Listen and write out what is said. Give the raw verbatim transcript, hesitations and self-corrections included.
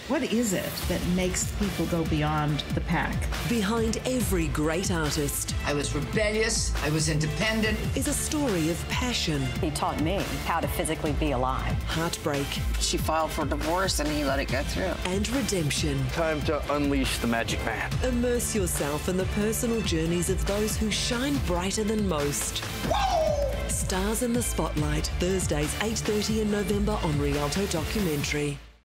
What is it that makes people go beyond the pack? Behind every great artist, I was rebellious, I was independent, is a story of passion. He taught me how to physically be alive. Heartbreak. She filed for divorce and he let it go through. And redemption. Time to unleash the magic man. Immerse yourself in the personal journeys of those who shine brighter than most. Whoa! Stars in the Spotlight, Thursdays eight thirty in November on Rialto Documentary.